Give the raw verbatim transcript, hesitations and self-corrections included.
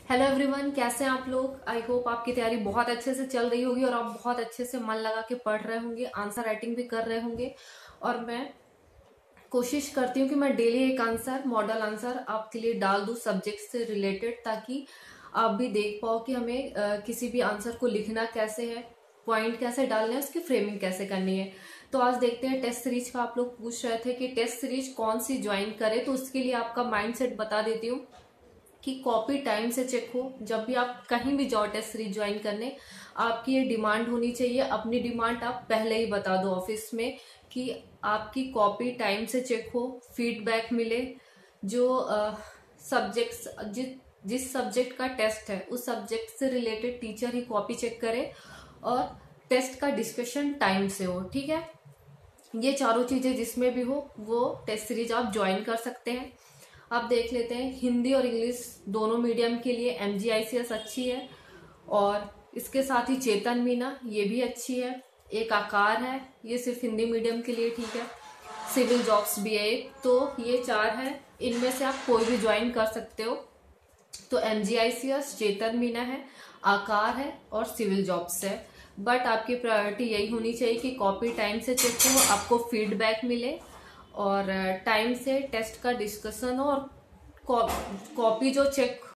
Hello everyone, कैसे हैं आप लोग। आई होप आपकी तैयारी बहुत अच्छे से चल रही होगी और आप बहुत अच्छे से मन लगा के पढ़ रहे होंगे, आंसर राइटिंग भी कर रहे होंगे। और मैं कोशिश करती हूँ कि मैं डेली एक आंसर, मॉडल आंसर आपके लिए डाल दूँ सब्जेक्ट से रिलेटेड, ताकि आप भी देख पाओ कि हमें अ, किसी भी आंसर को लिखना कैसे है, पॉइंट कैसे डालना है, उसकी फ्रेमिंग कैसे करनी है। तो आज देखते हैं टेस्ट सीरीज का। आप लोग पूछ रहे थे कि टेस्ट सीरीज कौन सी ज्वाइन करे, तो उसके लिए आपका माइंडसेट बता देती हूँ कि कॉपी टाइम से चेक हो। जब भी आप कहीं भी जाओ टेस्ट सीरीज ज्वाइन करने, आपकी ये डिमांड होनी चाहिए। अपनी डिमांड आप पहले ही बता दो ऑफिस में कि आपकी कॉपी टाइम से चेक हो, फीडबैक मिले। जो सब्जेक्ट्स जिस जिस सब्जेक्ट का टेस्ट है उस सब्जेक्ट से रिलेटेड टीचर ही कॉपी चेक करे, और टेस्ट का डिस्कशन टाइम से हो। ठीक है, ये चारों चीजें जिसमें भी हो वो टेस्ट सीरीज आप ज्वाइन कर सकते हैं। आप देख लेते हैं, हिंदी और इंग्लिश दोनों मीडियम के लिए एमजीआईसीएस अच्छी है, और इसके साथ ही चेतन मीना ये भी अच्छी है। एक आकार है, ये सिर्फ हिंदी मीडियम के लिए ठीक है। सिविल जॉब्स भी है एक। तो ये चार है, इनमें से आप कोई भी ज्वाइन कर सकते हो। तो एमजीआईसीएस, चेतन मीना है, आकार है और सिविल जॉब्स है। बट आपकी प्रायोरिटी यही होनी चाहिए कि कॉपी टाइम से चेक हो, आपको फीडबैक मिले, और टाइम से टेस्ट का डिस्कशन हो, और कॉपी जो चेक